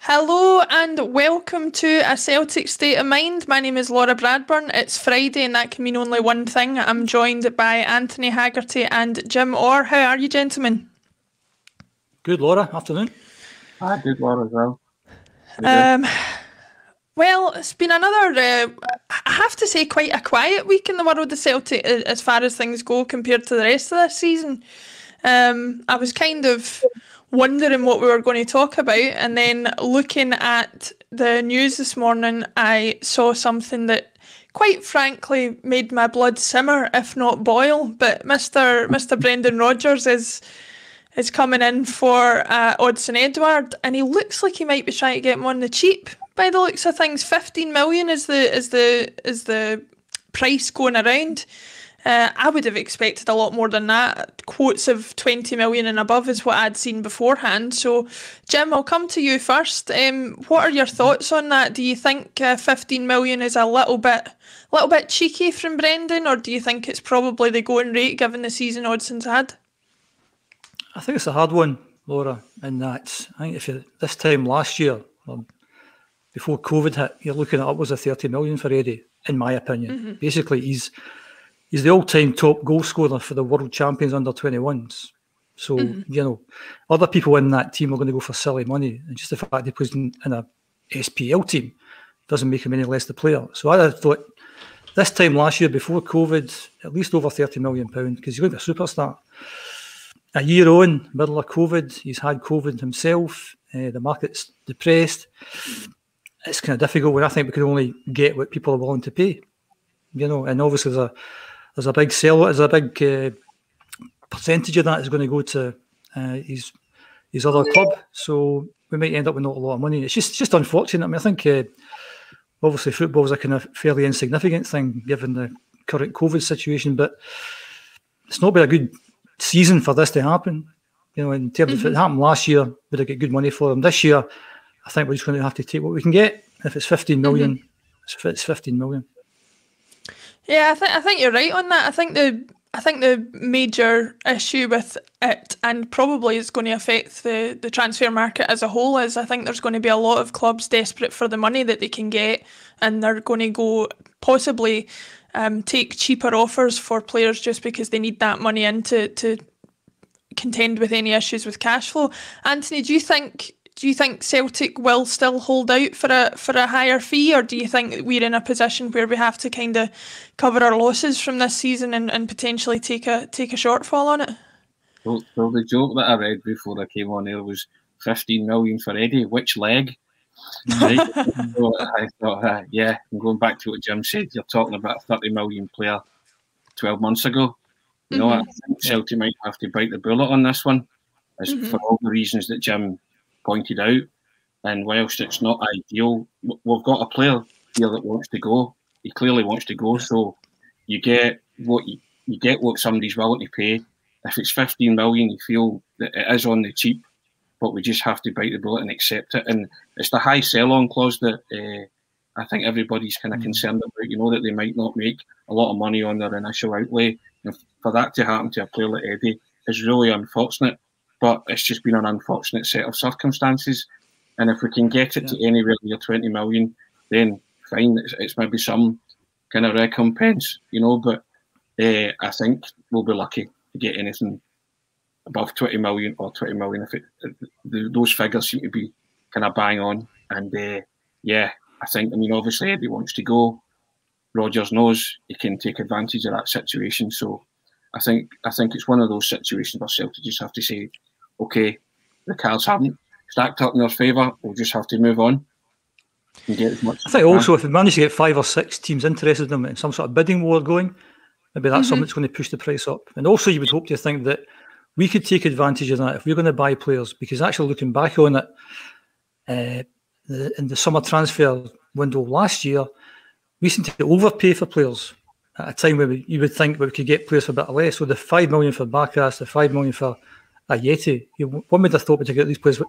Hello and welcome to A Celtic State of Mind. My name is Laura Bradburn. It's Friday and that can mean only one thing. I'm joined by Anthony Haggerty and Jim Orr. How are you, gentlemen? Good, Laura. Afternoon. Hi, good, Laura, as well. Well, it's been another, I have to say, quite a quiet week in the world of Celtic as far as things go compared to the rest of this season. I was kind of wondering what we were going to talk about, and then looking at the news this morning, I saw something that quite frankly made my blood simmer, if not boil. But Mr. Brendan Rodgers is coming in for Odsonne Edouard, and he looks like he might be trying to get him on the cheap. By the looks of things, 15 million is the price going around. I would have expected a lot more than that. Quotes of 20 million and above is what I'd seen beforehand. So, Jim, I'll come to you first. What are your thoughts on that? Do you think 15 million is a little bit cheeky from Brendan, or do you think it's probably the going rate given the season Odsonne's had? I think it's a hard one, Laura, in that I think if you this time last year, before COVID hit, you're looking at upwards of 30 million for Eddie, in my opinion. Mm-hmm. Basically, he's the all-time top goal scorer for the world champions under 21s. So, you know, other people in that team are going to go for silly money. And just the fact he plays in a SPL team doesn't make him any less the player. So I thought this time last year, before COVID, at least over £30 million, because he's going to be a superstar. A year on, middle of COVID, he's had COVID himself. The market's depressed. It's kind of difficult when I think we can only get what people are willing to pay. You know, and obviously there's a big sell. There's a big percentage of that is going to go to his other club. So we might end up with not a lot of money. It's just unfortunate. I mean, I think obviously football is a kind of fairly insignificant thing given the current COVID situation, but it's not been a good season for this to happen. You know, in terms of if it happened last year, we'd have got good money for him. This year, I think we're just going to have to take what we can get. If it's 15 million, it's 15 million. Yeah, I think you're right on that. I think the major issue with it, and probably is going to affect the transfer market as a whole, is I think there's going to be a lot of clubs desperate for the money that they can get, and they're going to go possibly take cheaper offers for players just because they need that money in to contend with any issues with cash flow. Anthony, do you think Celtic will still hold out for a higher fee, or do you think we're in a position where we have to kind of cover our losses from this season and potentially take a shortfall on it? Well, the joke that I read before I came on there was 15 million for Eddie. Which leg? Right? So I thought, yeah, I'm going back to what Jim said. You're talking about a 30 million player 12 months ago. You know, I think Celtic might have to bite the bullet on this one, as for all the reasons that Jim pointed out. And whilst it's not ideal, we've got a player here that wants to go. He clearly wants to go, so you get what you get what somebody's willing to pay. If it's 15 million, you feel that it is on the cheap, but we just have to bite the bullet and accept it. And it's the high sell-on clause that I think everybody's kind of concerned about. You know, that they might not make a lot of money on their initial outlay. And for that to happen to a player like Eddie is really unfortunate. But it's just been an unfortunate set of circumstances. And if we can get it to anywhere near 20 million, then fine, it's maybe some kind of recompense, you know. But I think we'll be lucky to get anything above 20 million or 20 million. Those figures seem to be kind of bang on. And I think, obviously Eddie wants to go. Rodgers knows he can take advantage of that situation. So I think it's one of those situations where Celtic just have to say, okay, the cards haven't stacked up in their favour. We'll just have to move on and get as much. I think also if we manage to get 5 or 6 teams interested in them and some sort of bidding war going, maybe that's something that's going to push the price up. And also you would hope to think that we could take advantage of that if we're going to buy players, because actually looking back on it, in the summer transfer window last year, we seemed to overpay for players at a time where you would think we could get players for a bit less. So the 5 million for Bakas, the 5 million for Ajeti, one would have thought we could get these players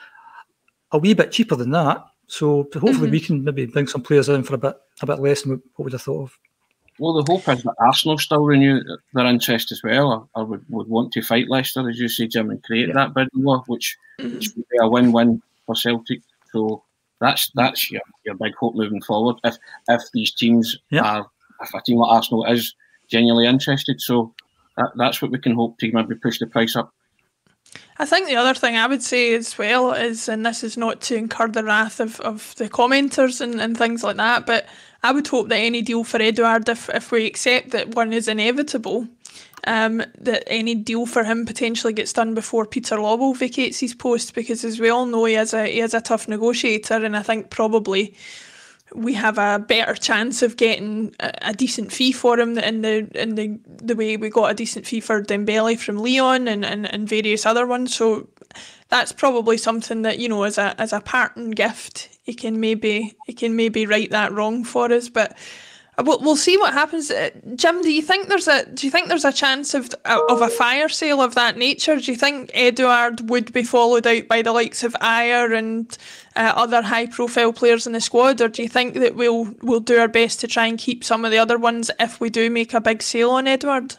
a wee bit cheaper than that. So hopefully we can maybe bring some players in for a bit less than what we'd have thought of. Well, the hope is that Arsenal still renew their interest as well, or would want to fight Leicester, as you say, Jim, and create that bidding war, which would be a win-win for Celtic So that's your big hope moving forward. If these teams are, if a team like Arsenal is genuinely interested, so that's what we can hope to maybe push the price up. I think the other thing I would say as well is, and this is not to incur the wrath of the commenters and things like that, but I would hope that any deal for Edouard, if we accept that one is inevitable, that any deal for him potentially gets done before Peter Lawwell vacates his post, because as we all know, he is a tough negotiator, and I think probably we have a better chance of getting a decent fee for him in the way we got a decent fee for Dembele from Lyon and various other ones. So that's probably something that, as a parting gift, he can maybe right that wrong for us. But we'll see what happens. Jim, do you think there's a chance of a fire sale of that nature? Do you think Edouard would be followed out by the likes of Ayer and other high-profile players in the squad, or do you think that we'll do our best to try and keep some of the other ones if we do make a big sale on Edouard?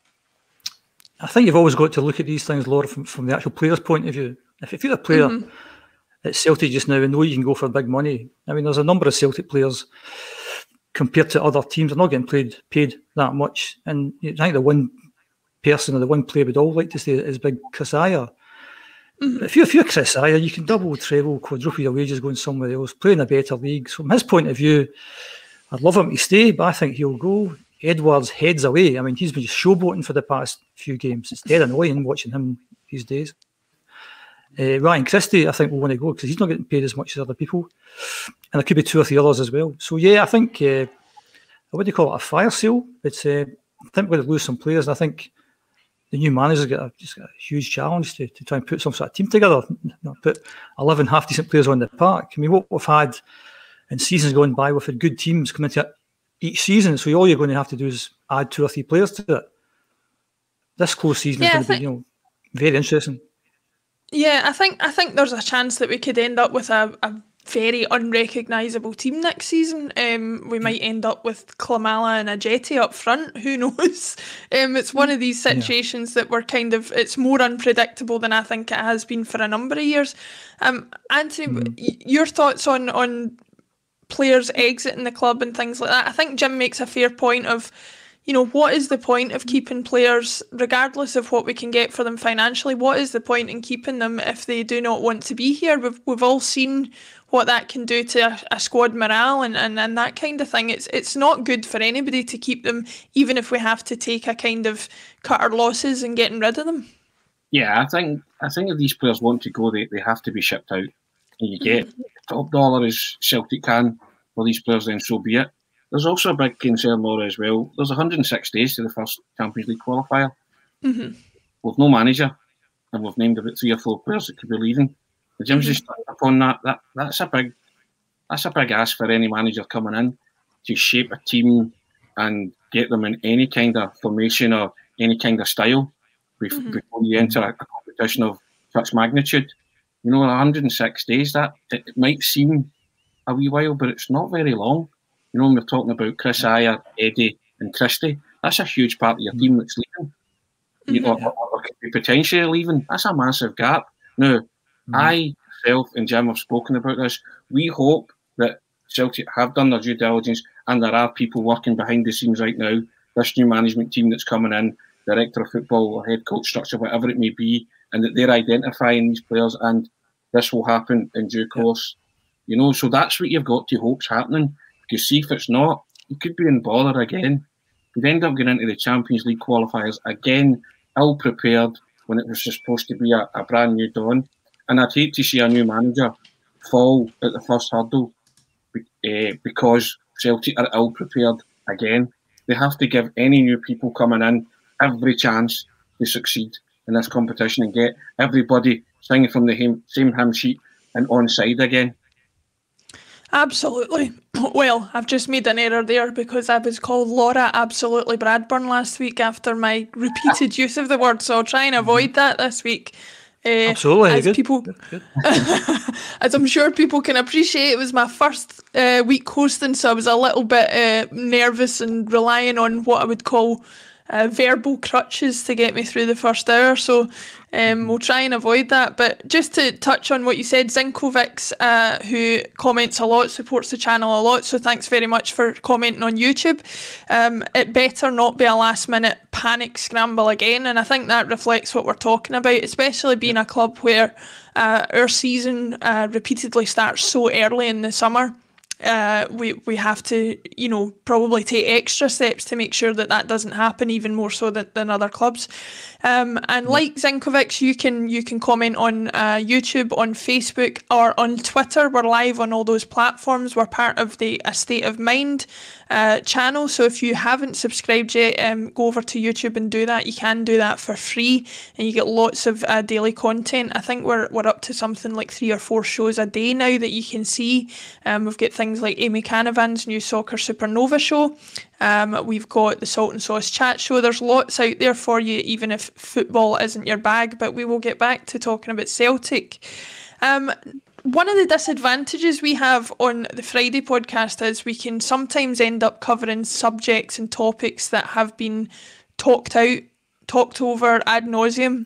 I think you've always got to look at these things, Laura, from the actual player's point of view. If you're a player at Celtic just now and know you can go for big money, I mean, there's a number of Celtic players compared to other teams, they're not getting paid that much. And I think the one person or the one player we'd all like to see is big Chris Ayer. If you're Chris Ayer, you can double, treble, quadruple your wages going somewhere else, play in a better league. So from his point of view, I'd love him to stay, but I think he'll go. Edouard's head's away. I mean, he's been showboating for the past few games. It's dead annoying watching him these days. Ryan Christie, I think, will want to go because he's not getting paid as much as other people. And there could be 2 or 3 others as well. So, yeah, I think, what do you call it, a fire sale? It's, I think we're going to lose some players. And I think the new manager's got a huge challenge to try and put some sort of team together. Put 11 half-decent players on the park. I mean, what we've had in seasons going by, we've had good teams come into each season. So all you're going to have to do is add 2 or 3 players to it. This close season is going to be, very interesting. Yeah, I think there's a chance that we could end up with a very unrecognisable team next season. We might end up with Klimala and Ajeti up front. Who knows? It's one of these situations that we're it's more unpredictable than I think it has been for a number of years. Anthony, your thoughts on players exiting the club and things like that? I think Jim makes a fair point of, what is the point of keeping players, regardless of what we can get for them financially? What is the point in keeping them if they do not want to be here? We've all seen what that can do to a squad morale and that kind of thing. It's not good for anybody to keep them, even if we have to take a kind of cut our losses and getting rid of them. Yeah, I think if these players want to go, they have to be shipped out. And you get top dollar as Celtic can for these players, then so be it. There's also a big concern, Laura, as well. There's 106 days to the first Champions League qualifier. We've no manager, and we've named about 3 or 4 players that could be leaving. The Jim's just upon that's a big ask for any manager coming in to shape a team and get them in any kind of formation or any kind of style before you enter a competition of such magnitude. 106 days, that it might seem a wee while, but it's not very long. When we're talking about Chris Ayer, Eddie and Christie, that's a huge part of your team that's leaving. Or could be potentially leaving. That's a massive gap. Now, I, myself and Jim have spoken about this. We hope that Celtic have done their due diligence and there are people working behind the scenes right now, this new management team that's coming in, director of football or head coach structure, whatever it may be, and that they're identifying these players and this will happen in due course. So that's what you've got to hope's happening. Because see, if it's not, you could be in bother again. You'd end up getting into the Champions League qualifiers again, ill-prepared, when it was supposed to be a brand new dawn. And I'd hate to see a new manager fall at the first hurdle because Celtic are ill-prepared again. They have to give any new people coming in every chance to succeed in this competition and get everybody singing from the same hymn sheet and on side again. Absolutely. Well, I've just made an error there because I was called Laura Absolutely Bradburn last week after my repeated use of the word, so I'll try and avoid that this week. Absolutely, as good. People, good. As I'm sure people can appreciate, it was my first week hosting, so I was a little bit nervous and relying on what I would call verbal crutches to get me through the first hour. So We'll try and avoid that. But just to touch on what you said, Zinkovic, who comments a lot, supports the channel a lot, so thanks very much for commenting on YouTube. It better not be a last-minute panic scramble again, and I think that reflects what we're talking about, especially being a club where our season repeatedly starts so early in the summer. We have to, probably take extra steps to make sure that doesn't happen, even more so than other clubs. And like Zinkovic, you can comment on YouTube, on Facebook, or on Twitter. We're live on all those platforms. We're part of the A State of Mind channel. So if you haven't subscribed yet, go over to YouTube and do that. You can do that for free, and you get lots of daily content. I think we're up to something like 3 or 4 shows a day now that you can see. We've got things like Amy Canavan's new Soccer Supernova show. We've got the Salt and Sauce chat show. There's lots out there for you, even if football isn't your bag, but we will get back to talking about Celtic. One of the disadvantages we have on the Friday podcast is we can sometimes end up covering subjects and topics that have been talked over ad nauseum.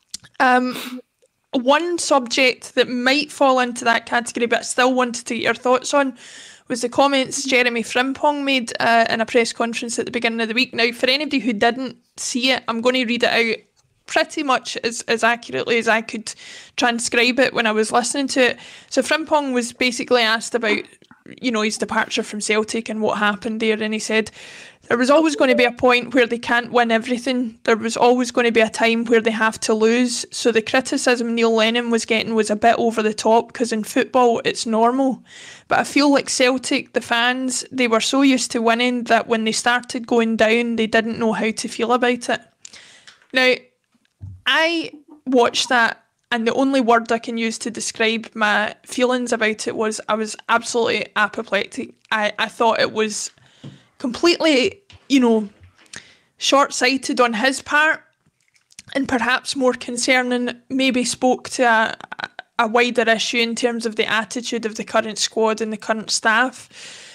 One subject that might fall into that category, but I still wanted to get your thoughts on, was the comments Jeremy Frimpong made in a press conference at the beginning of the week. Now, for anybody who didn't see it, I'm going to read it out pretty much as accurately as I could transcribe it when I was listening to it. So Frimpong was basically asked about, his departure from Celtic and what happened there, and he said, there was always going to be a point where they can't win everything. There was always going to be a time where they have to lose. So the criticism Neil Lennon was getting was a bit over the top, because in football it's normal. But I feel like Celtic, the fans, they were so used to winning that when they started going down, they didn't know how to feel about it. Now, I watched that, and the only word I can use to describe my feelings about it was I was absolutely apoplectic. I thought it was completely, short-sighted on his part, and perhaps more concerning, maybe spoke to a wider issue in terms of the attitude of the current squad and the current staff.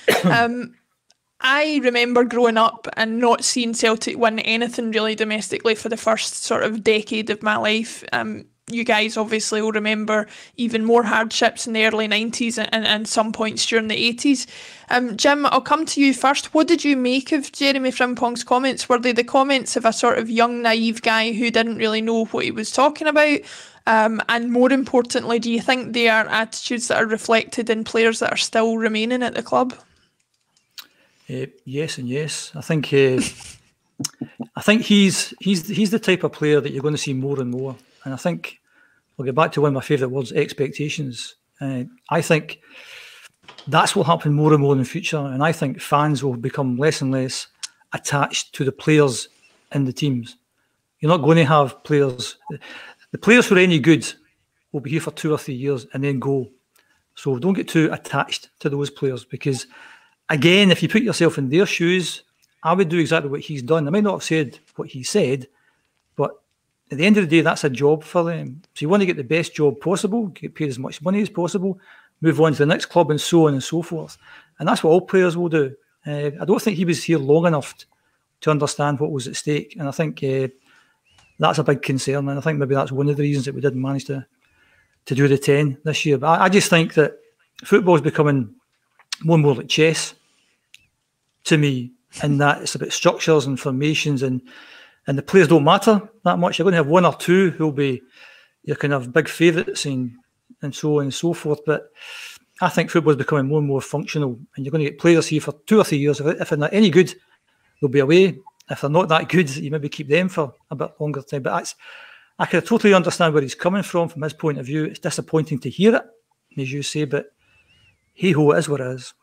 I remember growing up and not seeing Celtic win anything really domestically for the first sort of decade of my life. You guys obviously will remember even more hardships in the early 90s and some points during the 80s. Jim, I'll come to you first. What did you make of Jeremy Frimpong's comments? Were they the comments of a sort of young, naive guy who didn't really know what he was talking about? And more importantly, do you think they are attitudes that are reflected in players that are still remaining at the club? Yes and yes. I think he's the type of player that you're going to see more and more. And I think I'll get back to one of my favourite words, expectations. I think that's what will happen more and more in the future. And I think fans will become less and less attached to the players in the teams. You're not going to have players. The players who are any good will be here for 2 or 3 years and then go. So don't get too attached to those players, because, again, if you put yourself in their shoes, I would do exactly what he's done. I might not have said what he said, but at the end of the day, that's a job for them. So you want to get the best job possible, get paid as much money as possible, move on to the next club, and so on and so forth. And that's what all players will do. I don't think he was here long enough to understand what was at stake. And I think that's a big concern. And I think maybe that's one of the reasons that we didn't manage to do the 10 this year. But I just think that football is becoming more and more like chess to me, in that it's about structures and formations, and the players don't matter that much. You're going to have 1 or 2 who'll be your kind of big favourites and so on and so forth. But I think football is becoming more and more functional, and you're going to get players here for 2 or 3 years. If they're not any good, they'll be away. If they're not that good, you maybe keep them for a bit longer time. But I can totally understand where he's coming from his point of view. It's disappointing to hear it, as you say, but hey-ho, it is what it is.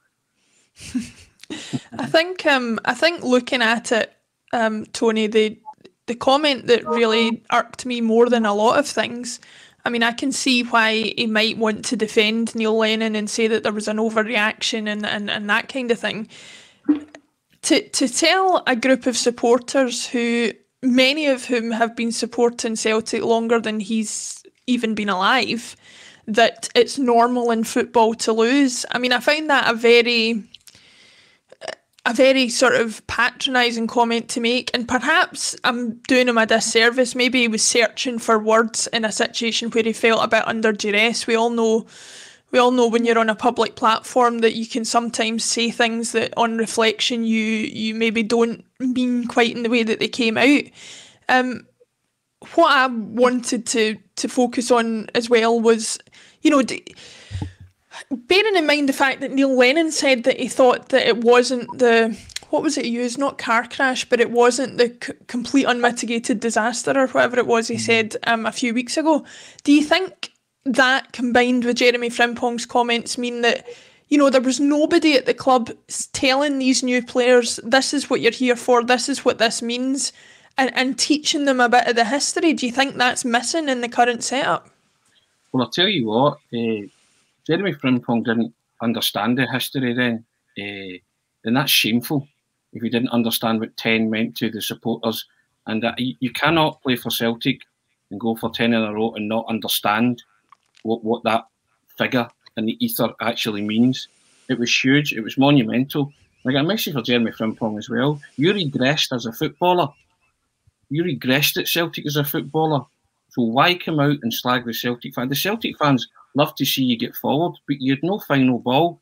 I think looking at it, Tony, the comment that really irked me more than a lot of things, I mean, I can see why he might want to defend Neil Lennon and say that there was an overreaction and that kind of thing. To tell a group of supporters, who many of whom have been supporting Celtic longer than he's even been alive, that it's normal in football to lose. I mean, I found that a a very sort of patronising comment to make, and perhaps I'm doing him a disservice. Maybe he was searching for words in a situation where he felt a bit under duress. We all know when you're on a public platform that you can sometimes say things that on reflection you maybe don't mean quite in the way that they came out. What I wanted to focus on as well was, bearing in mind the fact that Neil Lennon said that he thought that it wasn't what was it he used? Not car crash, but it wasn't the complete unmitigated disaster or whatever it was he said a few weeks ago. Do you think that combined with Jeremy Frimpong's comments mean that, there was nobody at the club telling these new players, this is what you're here for, this is what this means, and teaching them a bit of the history? Do you think that's missing in the current setup? Well, I'll tell you what, Jeremy Frimpong didn't understand the history then, and that's shameful if you didn't understand what 10 meant to the supporters, and that you cannot play for Celtic and go for 10 in a row and not understand what that figure and the ether actually means. It was huge, it was monumental. Like, a message for Jeremy Frimpong as well. You regressed as a footballer. You regressed at Celtic as a footballer. So why come out and slag the Celtic fans? The Celtic fans love to see you get forward, but you had no final ball.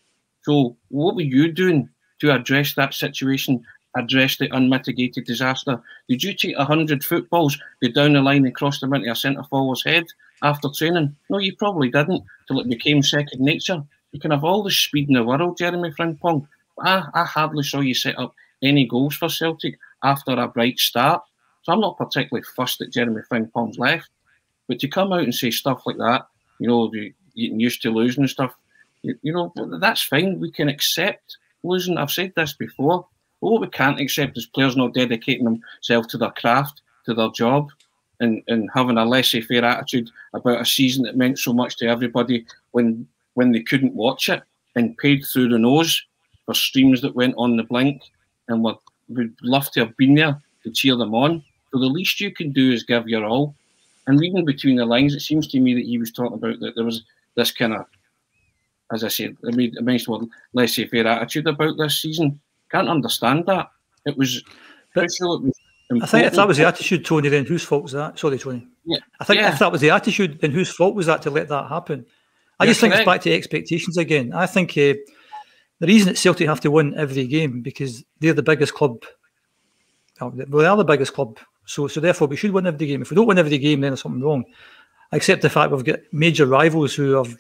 So what were you doing to address that situation, address the unmitigated disaster? Did you take 100 footballs, go down the line and cross them into a centre-forward's head after training? No, you probably didn't, till it became second nature. You can have all the speed in the world, Jeremy Frimpong. I hardly saw you set up any goals for Celtic after a bright start. So I'm not particularly fussed that Jeremy Frimpong's left. But to come out and say stuff like that, getting used to losing and stuff, that's fine. We can accept losing. I've said this before. But what we can't accept is players not dedicating themselves to their craft, to their job, and having a laissez-faire attitude about a season that meant so much to everybody when they couldn't watch it and paid through the nose for streams that went on the blink, and we'd love to have been there to cheer them on. So the least you can do is give your all. And reading between the lines, it seems to me that he was talking about that there was this kind of, as I said, I mentioned the word laissez-faire attitude about this season. Can't understand that. It was crucial. I think if that was the attitude, Tony, then whose fault was that? Sorry, Tony. Yeah. I think if that was the attitude, then whose fault was that to let that happen? I just think it's back to expectations again. I think the reason that Celtic have to win every game because they're the biggest club. Well, they are the biggest club. So therefore, we should win every game. If we don't win every game, then there's something wrong. I accept the fact we've got major rivals who have,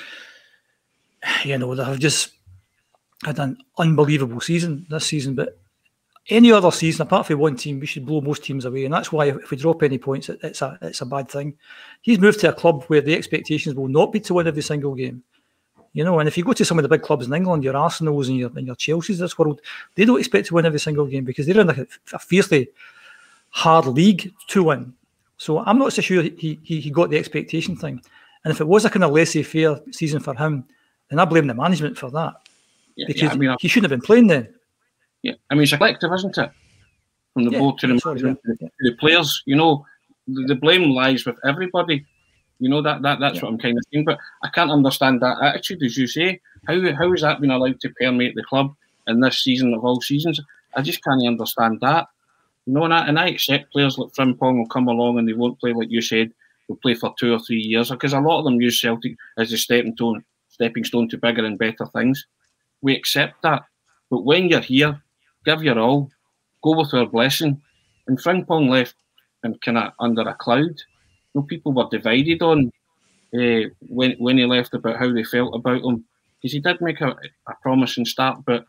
they have just had an unbelievable season this season. But any other season, apart from one team, we should blow most teams away. And that's why if we drop any points, it's a bad thing. He's moved to a club where the expectations will not be to win every single game. And if you go to some of the big clubs in England, your Arsenals and your Chelseas of this world, they don't expect to win every single game because they're in a fiercely hard league to win. So I'm not so sure he got the expectation thing. And if it was a kind of laissez-faire season for him, then I blame the management for that. Because he shouldn't have been playing then. Yeah, it's a collective, isn't it? From the board to the management, to the players. The blame lies with everybody. That's what I'm kind of saying. But I can't understand that attitude, as you say. How has that been allowed to permeate the club in this season of all seasons? I just can't understand that. And I accept players like Frimpong will come along and they won't play, like you said, they'll play for 2 or 3 years, because a lot of them use Celtic as a stepping stone to bigger and better things. We accept that. But when you're here, give your all, go with our blessing. And Frimpong left and kind of under a cloud. People were divided on when he left about how they felt about him, because he did make a promising start, but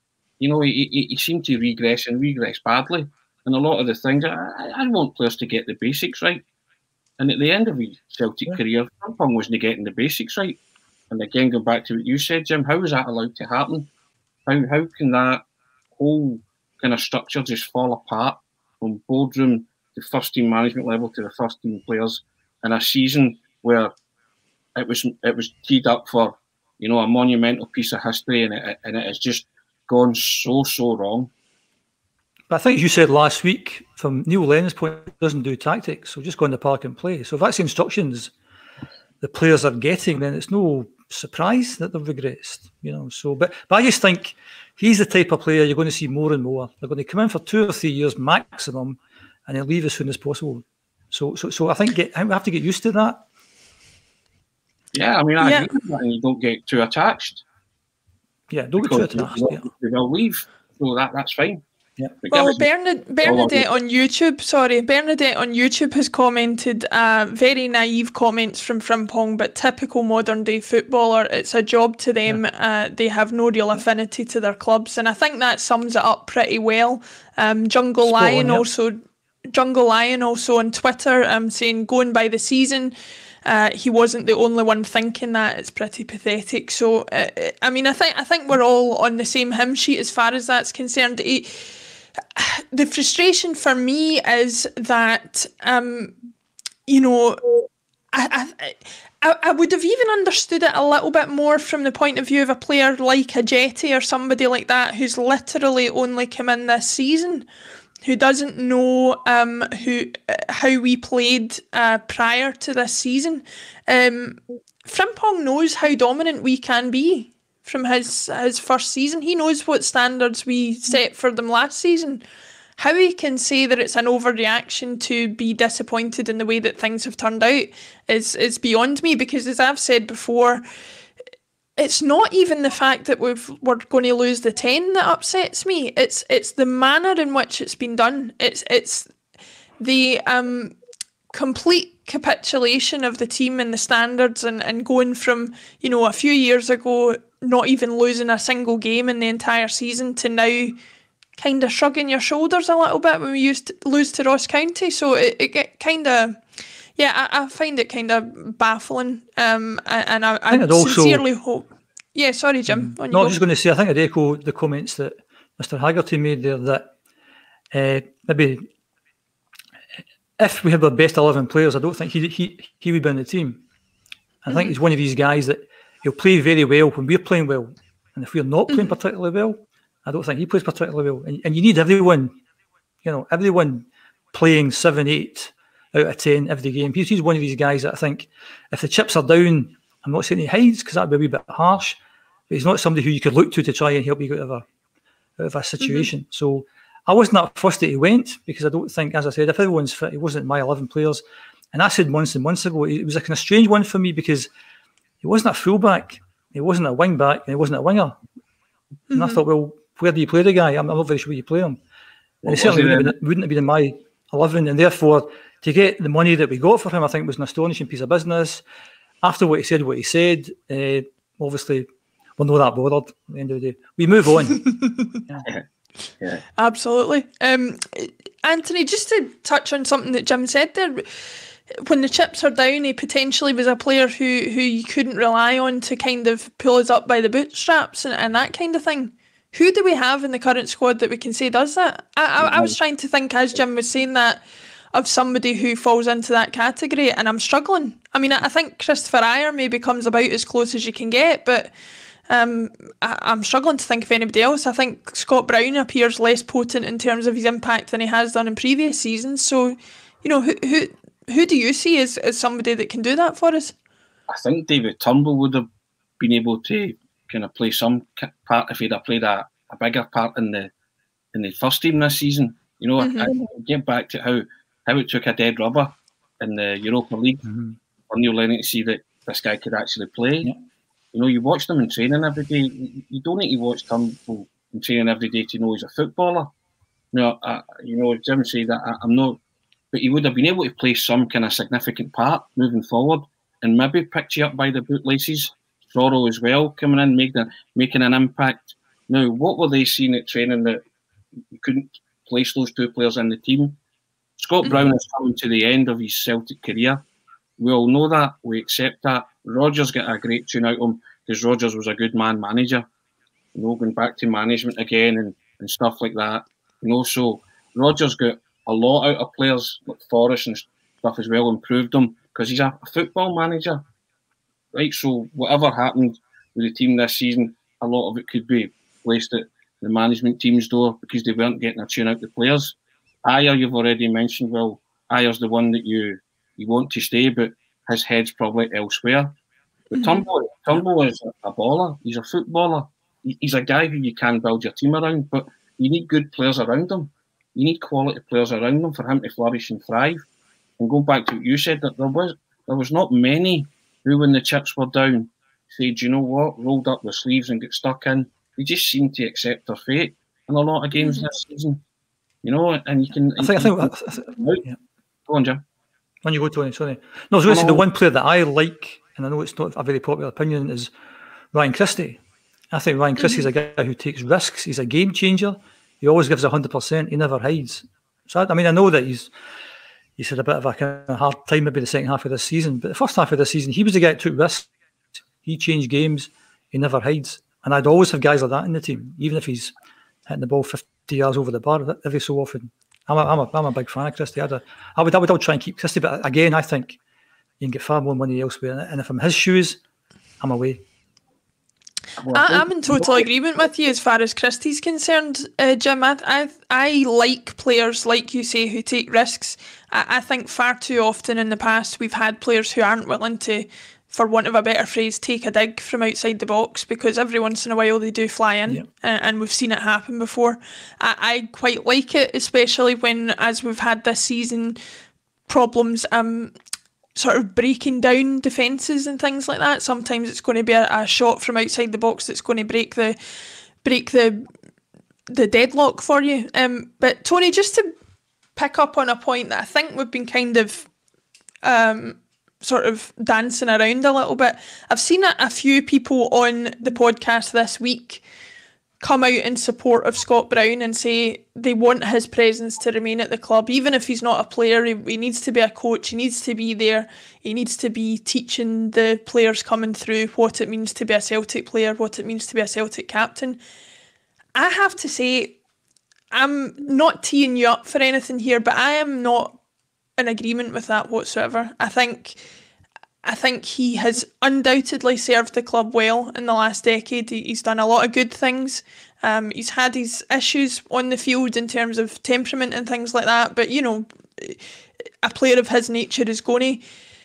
he seemed to regress badly. And a lot of the things, I want players to get the basics right. And at the end of his Celtic career, Frimpong wasn't getting the basics right. And again, going back to what you said, Jim, how was that allowed to happen? How can that whole kind of structure just fall apart from boardroom to first team management level to the first team players in a season where it was teed up for a monumental piece of history, and it has just gone so wrong. But I think you said last week, from Neil Lennon's point, he doesn't do tactics, so just go in the park and play. So if that's the instructions the players are getting, then it's no surprised that they've regressed, you know. So, but I just think he's the type of player you're going to see more and more. They're going to come in for 2 or 3 years maximum, and then leave as soon as possible. So I think we have to get used to that. Yeah, I mean, I agree with that, and you don't get too attached. Yeah, don't get too attached. They'll leave, so that's fine. Yeah. Well, Bernadette on YouTube has commented very naive comments from Frimpong, but typical modern day footballer. It's a job to them. They have no real affinity to their clubs, and I think that sums it up pretty well. Jungle Lion also on Twitter saying, going by the season, he wasn't the only one thinking that. It's pretty pathetic. So I mean, I think we're all on the same hymn sheet as far as that's concerned. The frustration for me is that, you know, I would have even understood it a little bit more from the point of view of a player like a Jetty or somebody like that who's literally only come in this season, who doesn't know how we played prior to this season. Frimpong knows how dominant we can be from his first season. He knows what standards we set for them last season. How he can say that it's an overreaction to be disappointed in the way that things have turned out is beyond me, because as I've said before, it's not even the fact that we're going to lose the 10 that upsets me. It's the manner in which it's been done. It's the complete capitulation of the team and the standards, and going from, you know, a few years ago not even losing a single game in the entire season to now kind of shrugging your shoulders a little bit when we used to lose to Ross County. So it get kind of, I find it kind of baffling, and I sincerely hope. Yeah, sorry, Jim. I was just going to say, I think I'd echo the comments that Mr. Haggerty made there, that maybe if we had the best 11 players, I don't think he would be in the team. I think he's one of these guys that he'll play very well when we're playing well, and if we're not playing particularly well, I don't think he plays particularly well. And you need everyone, you know, everyone playing 7, 8 out of 10 every game. He's one of these guys that I think if the chips are down, I'm not saying he hides because that'd be a wee bit harsh, but he's not somebody who you could look to try and help you out of a situation. So I wasn't that fussed that he went, because I don't think, as I said, if everyone's fit, he wasn't my 11 players. And I said months and months ago, it was a kind of strange one for me, because he wasn't a fullback, he wasn't a wing back, and he wasn't a winger. And I thought, well, where do you play the guy? I'm not very sure where you play him. And he certainly wouldn't have been in my 11, and therefore to get the money that we got for him, I think was an astonishing piece of business. After what he said, obviously we're not that bothered at the end of the day. We move on. Yeah. Absolutely. Anthony, just to touch on something that Jim said there, when the chips are down, he potentially was a player who you couldn't rely on to kind of pull us up by the bootstraps and that kind of thing. Who do we have in the current squad that we can say does that? I was trying to think, as Jim was saying that, of somebody who falls into that category, and I'm struggling. I mean, I think Christopher Ajer maybe comes about as close as you can get, but I'm struggling to think of anybody else. I think Scott Brown appears less potent in terms of his impact than he has done in previous seasons. So, you know, who do you see as somebody that can do that for us? I think David Turnbull would have been able to kind of play some part if he'd have played a bigger part in the first team this season. You know, I get back to how it took a dead rubber in the Europa League for Neil Lennon to see that this guy could actually play. Yeah. You know, you watch them in training every day. You don't need to watch Turnbull in training every day to know he's a footballer. No, Jim said that I'm not, but he would have been able to play some kind of significant part moving forward, and maybe picked you up by the bootlaces. Soro as well coming in, making an impact. Now, what were they seeing at training that you couldn't place those two players in the team? Scott Brown is coming to the end of his Celtic career. We all know that. We accept that. Rodgers got a great tune out of him because Rodgers was a good man manager. You know, going back to management again and stuff like that. You know, so Rodgers got a lot out of players like Forrest and stuff as well, improved them because he's a football manager. Right, so whatever happened with the team this season, a lot of it could be placed at the management team's door because they weren't getting a tune out the players. Ajer, you've already mentioned. Well, Ajer's the one that you want to stay, but his head's probably elsewhere. But Turnbull Turnbull is a baller. He's a footballer. He's a guy who you can build your team around, but you need good players around him. You need quality players around him for him to flourish and thrive. And going back to what you said, that there was not many who, when the chips were down, said, you know what, rolled up their sleeves and got stuck in. They just seemed to accept their fate in a lot of games this season. You know, and you can... I think yeah. Go on, Jim. When you go, Tony, sorry. No, I was going to say the one player that I like, and I know it's not a very popular opinion, is Ryan Christie. I think Ryan Christie's a guy who takes risks. He's a game changer. He always gives 100%. He never hides. So, I mean, I know that he's had a bit of a kind of hard time maybe the second half of this season, but the first half of the season, he was the guy that took risks. He changed games. He never hides. And I'd always have guys like that in the team, even if he's hitting the ball 50 yards over the bar every so often. I'm a big fan of Christie. I would try and keep Christie, but again, I think you can get far more money elsewhere. And if I'm his shoes, I'm away. I'm in total agreement with you as far as Christie's concerned, Jim. I like players, like you say, who take risks. I think far too often in the past we've had players who aren't willing to, for want of a better phrase, take a dig from outside the box, because every once in a while they do fly in, and we've seen it happen before. I quite like it, especially when, as we've had this season, problems sort of breaking down defences and things like that. Sometimes it's going to be a shot from outside the box that's going to break the deadlock for you. But Tony, just to pick up on a point that I think we've been kind of sort of dancing around a little bit. I've seen a few people on the podcast this week come out in support of Scott Brown and say they want his presence to remain at the club. Even if he's not a player, he needs to be a coach, he needs to be there, he needs to be teaching the players coming through what it means to be a Celtic player, what it means to be a Celtic captain. I have to say, I'm not teeing you up for anything here, but I am not in agreement with that whatsoever. I think he has undoubtedly served the club well in the last decade. He's done a lot of good things. He's had his issues on the field in terms of temperament and things like that. But, you know, a player of his nature is going to...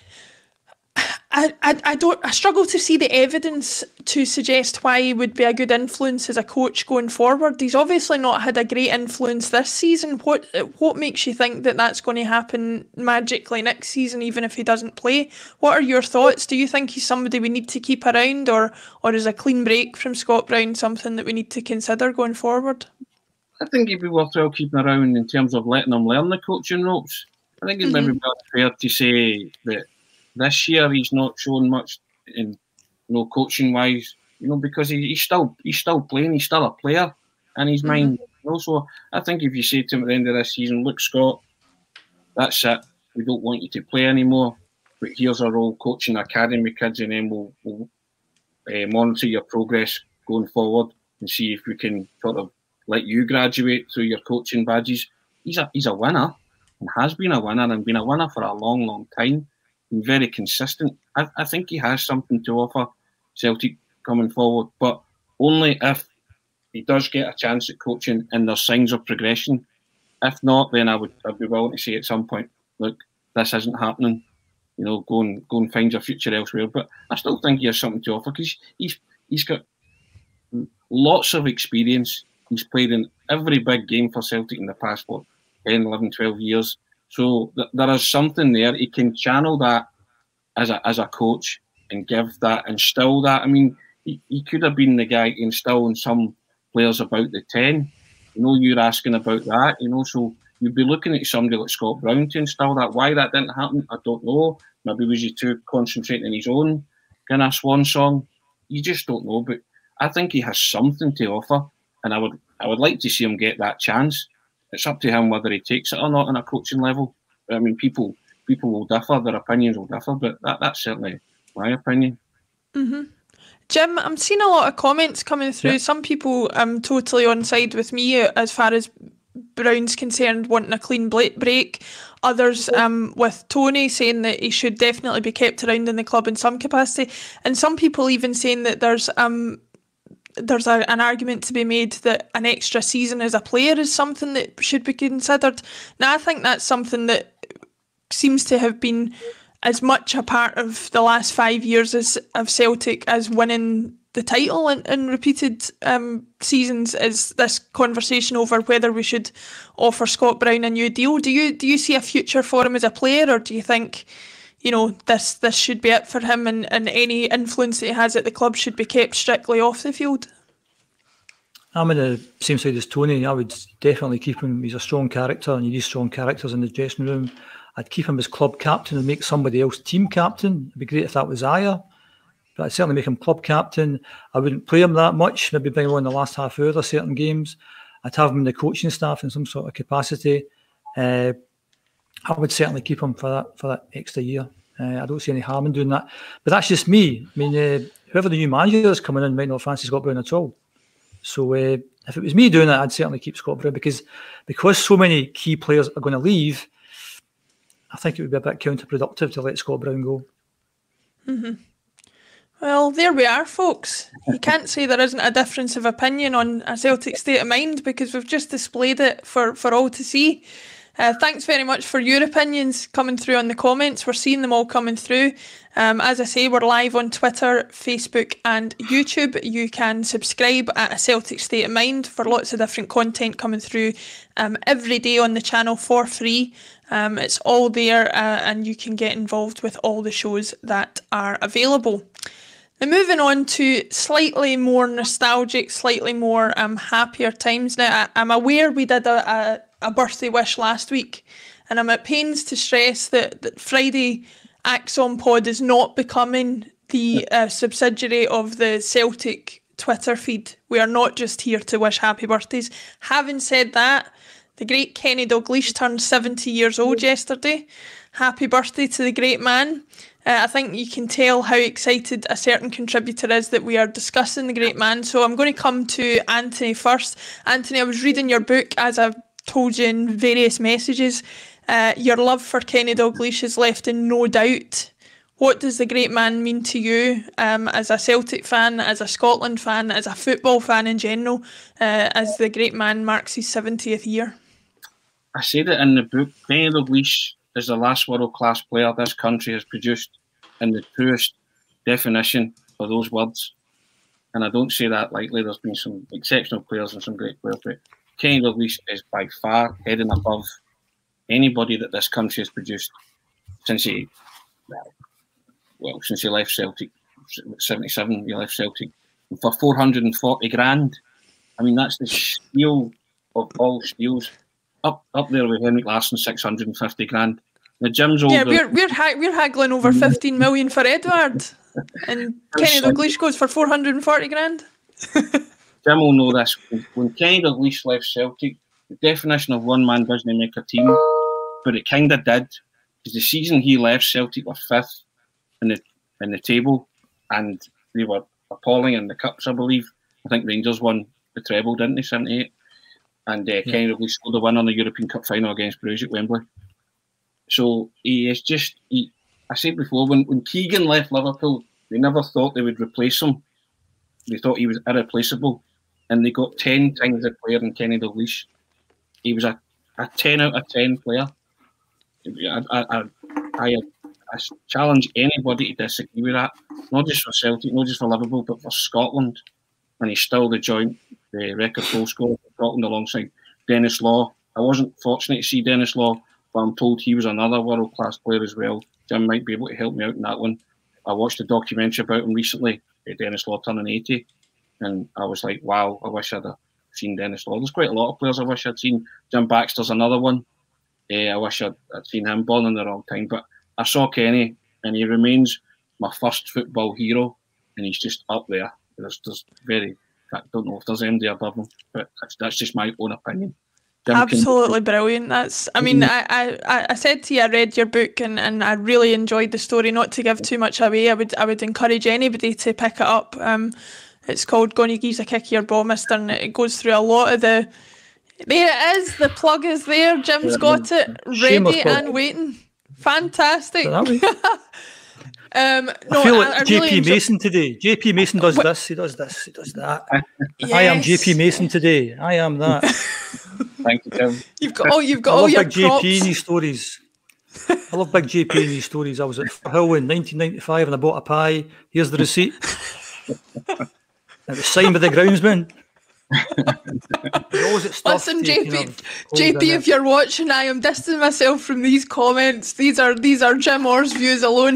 I struggle to see the evidence to suggest why he would be a good influence as a coach going forward. He's obviously not had a great influence this season. What makes you think that that's going to happen magically next season, even if he doesn't play? What are your thoughts? Do you think he's somebody we need to keep around, or is a clean break from Scott Brown something that we need to consider going forward? I think he'd be worthwhile keeping around in terms of letting him learn the coaching ropes. I think it's maybe fair to say that this year he's not shown much in, coaching wise, because he's still playing, he's still a player in his mind. So I think if you say to him at the end of this season, look, Scott, that's it, we don't want you to play anymore, but here's our role coaching academy kids, and then we'll monitor your progress going forward and see if we can sort of let you graduate through your coaching badges. He's a winner, and has been a winner, and been a winner for a long, long time. Very consistent. I think he has something to offer Celtic coming forward, but only if he does get a chance at coaching and there's signs of progression. If not, then I'd be willing to say at some point, look, this isn't happening. Go and find your future elsewhere. But I still think he has something to offer, because he's got lots of experience. He's played in every big game for Celtic in the past 10, 11, 12 years. So there is something there. He can channel that as a coach and give that, instill that. I mean, he could have been the guy instilling some players about the 10. You're asking about that. So you'd be looking at somebody like Scott Brown to instill that. Why that didn't happen, I don't know. Maybe was he too concentrating on his own kind of swan song? You just don't know. But I think he has something to offer, and I would like to see him get that chance. It's up to him whether he takes it or not on a coaching level. I mean, people will differ, their opinions will differ, but that's certainly my opinion. Jim, I'm seeing a lot of comments coming through. Some people totally on side with me as far as Brown's concerned, wanting a clean break. Others with Tony saying that he should definitely be kept around in the club in some capacity. And some people even saying that there's an argument to be made that an extra season as a player is something that should be considered. Now, I think that's something that seems to have been as much a part of the last 5 years of Celtic as winning the title in repeated seasons is this conversation over whether we should offer Scott Brown a new deal. Do you see a future for him as a player, or do you think, this should be it for him, and any influence that he has at the club should be kept strictly off the field? I'm in the same side as Tony. I would definitely keep him. He's a strong character, and you need strong characters in the dressing room. I'd keep him as club captain and make somebody else team captain. It'd be great if that was Ajer. But I'd certainly make him club captain. I wouldn't play him that much, maybe bring him on the last half hour of certain games. I'd have him in the coaching staff in some sort of capacity. I would certainly keep him for that extra year. I don't see any harm in doing that. But that's just me. I mean, whoever the new manager is coming in might not fancy Scott Brown at all. So if it was me doing it, I'd certainly keep Scott Brown, because so many key players are going to leave. I think it would be a bit counterproductive to let Scott Brown go. Mm-hmm. Well, there we are, folks. You can't say there isn't a difference of opinion on a Celtic state of mind, because we've just displayed it for all to see. Thanks very much for your opinions coming through on the comments. We're seeing them all coming through. As I say, we're live on Twitter, Facebook and YouTube. You can subscribe at A Celtic State of Mind for lots of different content coming through every day on the channel for free. It's all there, and you can get involved with all the shows that are available. Now, moving on to slightly more nostalgic, slightly more happier times. Now, I'm aware we did a birthday wish last week, and I'm at pains to stress that Friday Axon Pod is not becoming the subsidiary of the Celtic Twitter feed. We are not just here to wish happy birthdays. Having said that, the great Kenny Dalglish turned 70 years old yesterday. Happy birthday to the great man. I think you can tell how excited a certain contributor is that we are discussing the great man. So I'm going to come to Anthony first. Anthony, I was reading your book, as I've told you in various messages. Your love for Kenny Dalglish is left in no doubt. What does the great man mean to you as a Celtic fan, as a Scotland fan, as a football fan in general, as the great man marks his 70th year? I said it in the book. Kenny Dalglish is the last world-class player this country has produced, in the truest definition of those words. And I don't say that lightly. There's been some exceptional players and some great players, but Kenny Dalglish is by far head and above anybody that this country has produced since he left Celtic. 77, he left Celtic for 440 grand. I mean, that's the steal of all steals. Up there with Henrik Larsson, 650 grand. The Jim's older. Yeah, we're haggling over 15 million for Edward, and Kenny Dalglish goes for 440 grand. Jim will know this. When Kenny Dalglish left Celtic, the definition of one man doesn't make a team, but it kind of did, because the season he left, Celtic were 5th in the table, and they were appalling in the cups, I believe. I think Rangers won the treble, didn't they, 78? And Kenny Dalglish scored the win on the European Cup final against Bruges at Wembley. So he is just... I said before, when Keegan left Liverpool, they never thought they would replace him. They thought he was irreplaceable. And they got 10 times the player in Kenny Dalglish. He was a 10 out of 10 player. I challenge anybody to disagree with that. Not just for Celtic, not just for Liverpool, but for Scotland. And he's still the record goal scorer for Scotland alongside Dennis Law. I wasn't fortunate to see Dennis Law, but I'm told he was another world-class player as well. Jim might be able to help me out in that one. I watched a documentary about him recently, Dennis Law turning 80, and I was like, wow, I wish I'd have seen Dennis Law. There's quite a lot of players I wish I'd seen. Jim Baxter's another one. I wish I'd seen him born in the wrong time, but I saw Kenny, and he remains my first football hero, and he's just up there. I don't know if there's anybody above him, but that's just my own opinion. Absolutely brilliant. I said to you, I read your book and I really enjoyed the story. Not to give too much away, I would encourage anybody to pick it up. It's called Gonna Gives a Kick Your Ball, Mister, and it goes through a lot of the... There it is, the plug is there. Jim's got it ready and waiting. Fantastic. I feel like JP Mason today. JP Mason does this, he does this, he does that. Yes. I am JP Mason today. I am that. Thank you, Tim. You've got all your big JP in these stories. I love Big JP in these stories. I was at Hill in 1995 and I bought a pie. Here's the receipt. It was signed by the groundsman. Listen, JP, if you're watching, I am distancing myself from these comments. These are Jim Orr's views alone.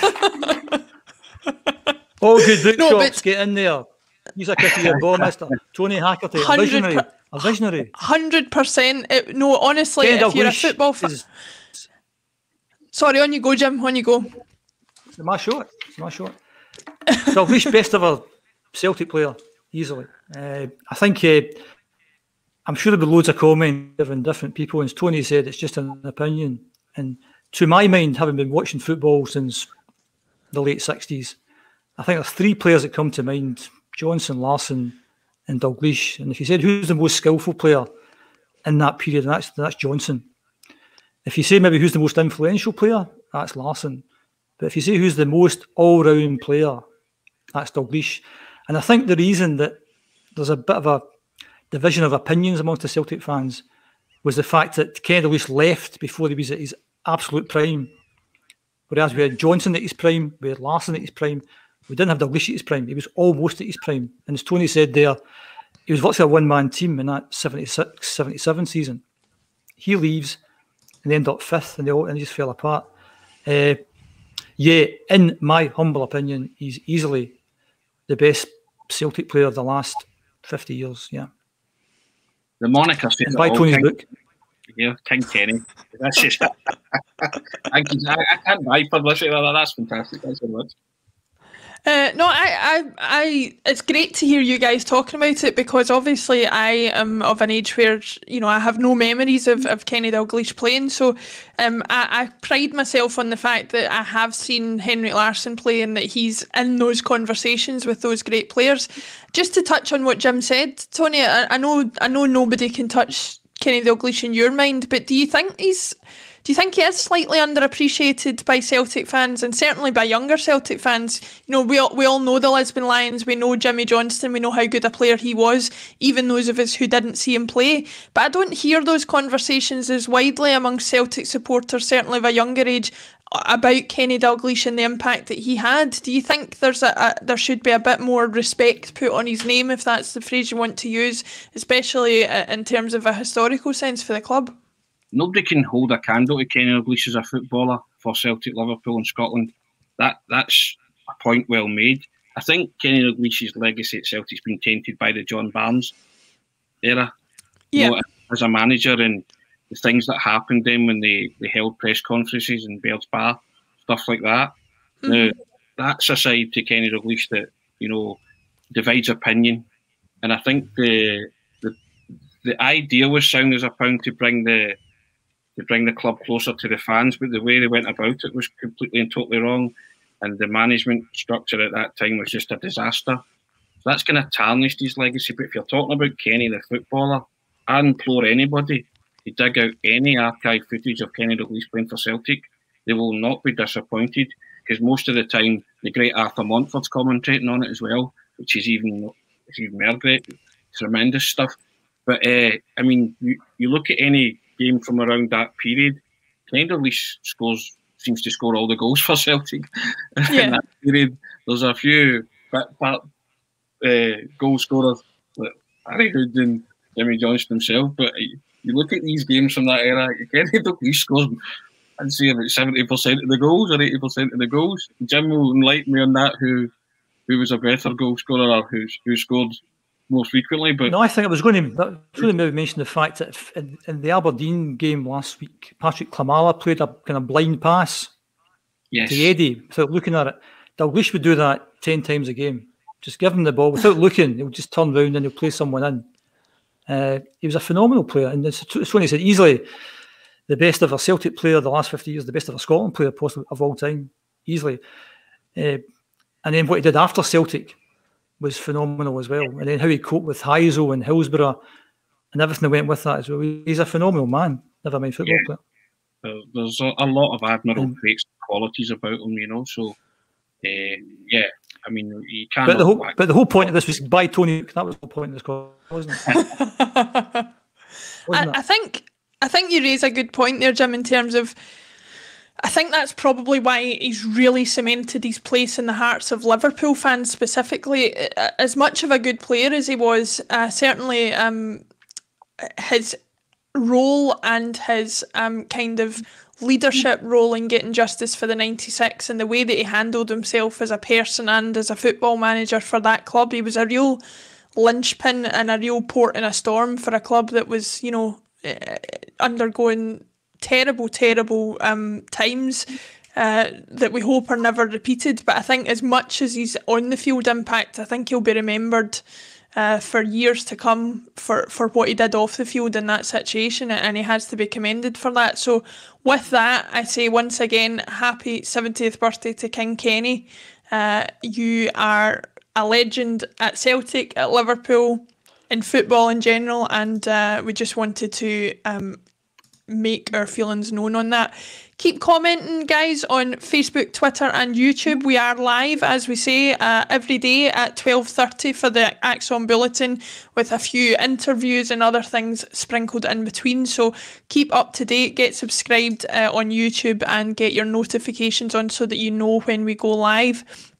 All good bookshops, get in there. He's a kick of your ball, Mister Tony Hackerty, a visionary. 100%. No, honestly, if you're a football fan... Sorry, on you go, Jim, on you go. It's my shot. Dalglish, best ever Celtic player, easily. I think, I'm sure there'll be loads of comments from different people, and as Tony said, it's just an opinion. And to my mind, having been watching football since the late 60s, I think there's 3 players that come to mind: Johnson, Larsson and Dalglish. And if you said who's the most skillful player in that period, that's Johnson. If you say maybe who's the most influential player, that's Larsson. But if you say who's the most all-round player, that's Dalglish. And I think the reason that there's a bit of a division of opinions amongst the Celtic fans was the fact that Kenny Dalglish left before he was at his absolute prime. Whereas we had Johnson at his prime, we had Larsson at his prime, we didn't have Dalglish at his prime. He was almost at his prime. And as Tony said there, he was virtually a one-man team in that 76-77 season. He leaves and they end up 5th and they just fell apart. In my humble opinion, he's easily the best Celtic player of the last 50 years, yeah. The moniker says by Tony's book. Yeah, King Kenny. That's just... I can't buy publicity. That's fantastic. Thanks very much. No, it's great to hear you guys talking about it, because obviously I am of an age where, I have no memories of Kenny Dalglish playing. So I pride myself on the fact that I have seen Henrik Larsson play and that he's in those conversations with those great players. Just to touch on what Jim said, Tony, I know nobody can touch Kenny Dalglish in your mind, but do you think he is slightly underappreciated by Celtic fans, and certainly by younger Celtic fans? We all know the Lisbon Lions, we know Jimmy Johnston, we know how good a player he was, even those of us who didn't see him play. But I don't hear those conversations as widely amongst Celtic supporters, certainly of a younger age, about Kenny Dalglish and the impact that he had. Do you think there should be a bit more respect put on his name, if that's the phrase you want to use, especially in terms of a historical sense for the club? Nobody can hold a candle to Kenny Dalglish as a footballer for Celtic, Liverpool and Scotland. That's a point well made. I think Kenny Dalglish's legacy at Celtic's been tainted by the John Barnes era. Yeah. As a manager, and the things that happened then when they held press conferences in Baird's Bar, stuff like that. Mm-hmm. Now, that's a side to Kenny Dalglish that, divides opinion. And I think the idea was sound as a pound to bring the club closer to the fans, but the way they went about it was completely and totally wrong, and the management structure at that time was just a disaster. So that's kind of tarnished his legacy. But if you're talking about Kenny the footballer, I implore anybody to dig out any archive footage of Kenny Dalglish playing for Celtic. They will not be disappointed, because most of the time the great Arthur Montford's commentating on it as well, which is even more great, tremendous stuff. But you look at any game from around that period, Kenny Dalglish seems to score all the goals for Celtic. Yeah. In that period, there's a few goal scorers like Harry Hood and Jimmy Johnston himself, but you look at these games from that era, Kenny Dalglish scores, I'd say, about 70% of the goals or 80% of the goals. Jim will enlighten me on that, who was a better goal scorer or who scored more frequently. But no, I think I was going to maybe mention the fact that in the Aberdeen game last week, Patrick Klimala played a kind of blind pass to Eddie without looking at it. Dalglish would do that 10 times a game. Just give him the ball without looking, he'll just turn round and he'll play someone in. He was a phenomenal player, and as Tony said, easily the best ever Celtic player of the last 50 years, the best ever Scotland player possibly of all time, easily. And then what he did after Celtic was phenomenal as well. And then how he coped with Heysel and Hillsborough and everything that went with that as well. He's a phenomenal man, never mind football player. There's a lot of admirable traits and qualities about him, so you can't. But the whole point of this was by Tony. That was the whole point of this call, wasn't it? I think you raise a good point there, Jim, in terms of I think that's probably why he's really cemented his place in the hearts of Liverpool fans specifically. As much of a good player as he was, certainly his role and his kind of leadership role in getting justice for the 96 and the way that he handled himself as a person and as a football manager for that club. He was a real linchpin and a real port in a storm for a club that was, you know, undergoing terrible times that we hope are never repeated. But I think as much as he's on the field impact, I think he'll be remembered for years to come for what he did off the field in that situation, and he has to be commended for that. So with that, I say once again, happy 70th birthday to King Kenny. You are a legend at Celtic, at Liverpool, in football in general, and we just wanted to make our feelings known on that. Keep commenting, guys, on Facebook, Twitter and YouTube. We are live, as we say, every day at 12:30 for the Axon Bulletin, with a few interviews and other things sprinkled in between. So keep up to date, get subscribed on YouTube and get your notifications on so that you know when we go live.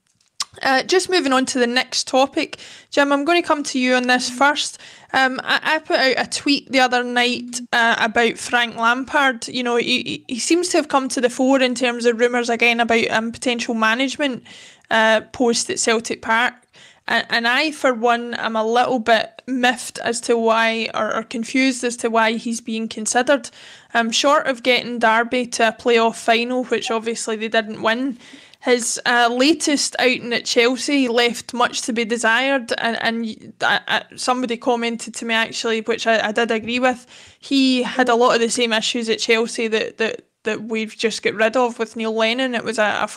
Just moving on to the next topic, Jim, I'm going to come to you on this first. I put out a tweet the other night about Frank Lampard. You know, he seems to have come to the fore in terms of rumours again about potential management post at Celtic Park. And I, for one, am a little bit miffed as to why, or confused as to why he's being considered. Short of getting Derby to a playoff final, which obviously they didn't win, his latest outing at Chelsea left much to be desired, and somebody commented to me actually, which I did agree with. He had a lot of the same issues at Chelsea that we've just got rid of with Neil Lennon. It was a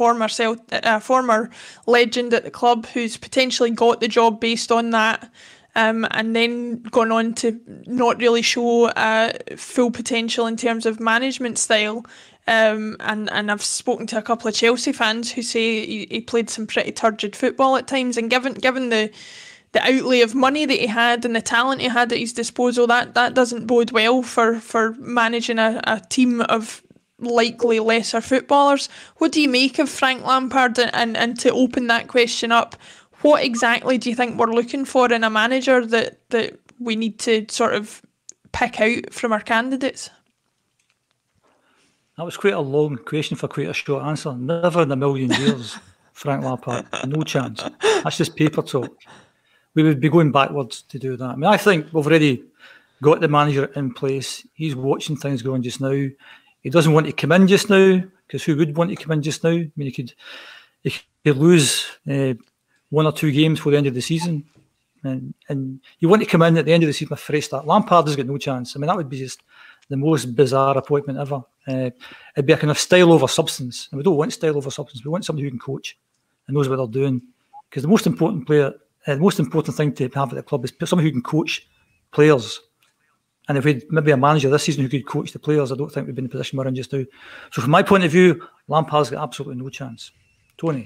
former legend at the club who's potentially got the job based on that, and then gone on to not really show full potential in terms of management style. And I've spoken to a couple of Chelsea fans who say he played some pretty turgid football at times, and given the outlay of money that he had and the talent he had at his disposal, that doesn't bode well for managing a team of likely lesser footballers. What do you make of Frank Lampard? And to open that question up, what exactly do you think we're looking for in a manager that we need to sort of pick out from our candidates? That was quite a long question for quite a short answer. Never in a million years, Frank Lampard. No chance. That's just paper talk. We would be going backwards to do that. I mean, I think we've already got the manager in place. He's watching things going just now. He doesn't want to come in just now, because who would want to come in just now? I mean, he could lose 1 or 2 games before the end of the season. And you want to come in at the end of the season with a fresh start. Lampard has got no chance. I mean, that would be just the most bizarre appointment ever. It'd be a kind of style over substance. And we don't want style over substance. We want somebody who can coach and knows what they're doing. Because the most important thing to have at the club is somebody who can coach players. And if we had maybe a manager this season who could coach the players, I don't think we'd be in the position we're in just now. So from my point of view, Lampard's got absolutely no chance. Tony?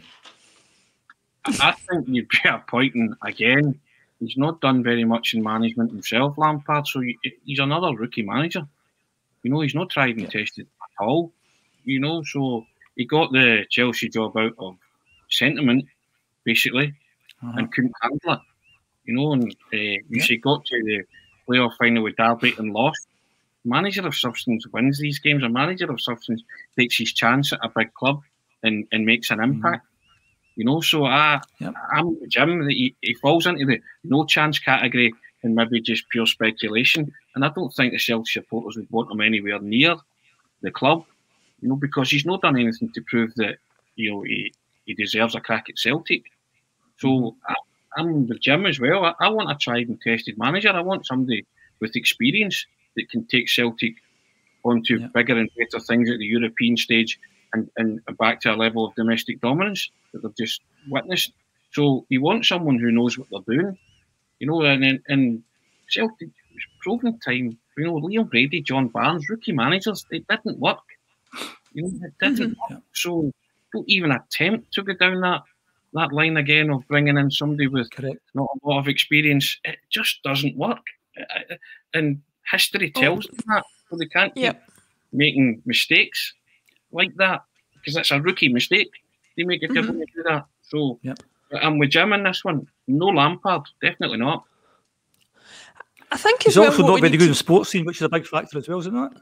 I think you'd be appointing again. He's not done very much in management himself, Lampard, so he's another rookie manager. You know, he's not tried and tested at all. You know, so he got the Chelsea job out of sentiment, basically, and couldn't handle it. You know, and he got to the playoff final with Derby and lost. Manager of substance wins these games. A manager of substance takes his chance at a big club and makes an impact. You know, so I'm with Jim that he falls into the no chance category and maybe just pure speculation. And I don't think the Celtic supporters would want him anywhere near the club, you know, because he's not done anything to prove that, you know, he deserves a crack at Celtic. So I'm with Jim as well. I want a tried and tested manager. I want somebody with experience that can take Celtic onto bigger and better things at the European stage and back to a level of domestic dominance that they've just witnessed. So you want someone who knows what they're doing, you know, and Celtic proven time, you know, Liam Brady, John Barnes, rookie managers, it didn't work. You know, it didn't work. So don't even attempt to go down that line again of bringing in somebody with not a lot of experience. It just doesn't work. And history tells them that, so they can't keep making mistakes. like that because it's a rookie mistake. They make it to do that. So I'm with Jim in this one. No Lampard, definitely not. I think he's also not very good in sports scene, which is a big factor as well, isn't it?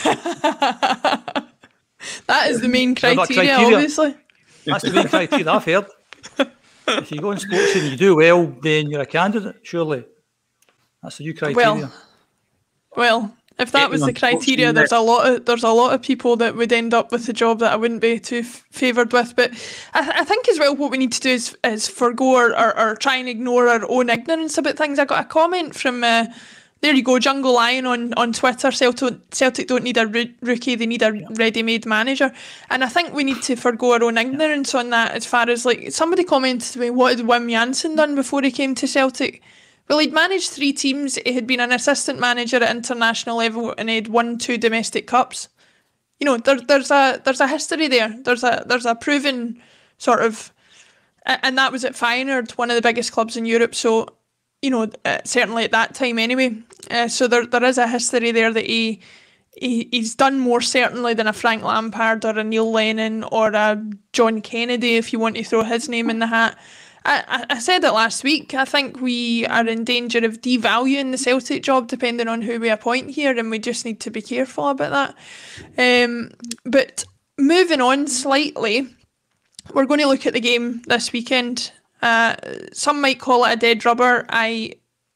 That is the main criteria, obviously. That's the main criteria I've heard. If you go in sports scene and you do well, then you're a candidate, surely. That's the new criteria. Well, if that was the criteria, there's a lot of people that would end up with a job that I wouldn't be too favoured with. But I think as well, what we need to do is forgo or try and ignore our own ignorance about things. I got a comment from there you go, Jungle Lion on Twitter. Celtic don't need a rookie; they need a ready-made manager. And I think we need to forgo our own ignorance on that. As far as like somebody commented to me, what had Wim Jansen done before he came to Celtic? Well, he'd managed 3 teams. He had been an assistant manager at international level, and he'd won 2 domestic cups. You know, there's a history there. There's a proven sort of, and that was at Feyenoord, one of the biggest clubs in Europe. So, you know, certainly at that time anyway. So there is a history there that he's done more certainly than a Frank Lampard or a Neil Lennon or a John Kennedy, if you want to throw his name in the hat. I said it last week. I think we are in danger of devaluing the Celtic job depending on who we appoint here, and we just need to be careful about that. But moving on slightly, we're going to look at the game this weekend. Some might call it a dead rubber. I'm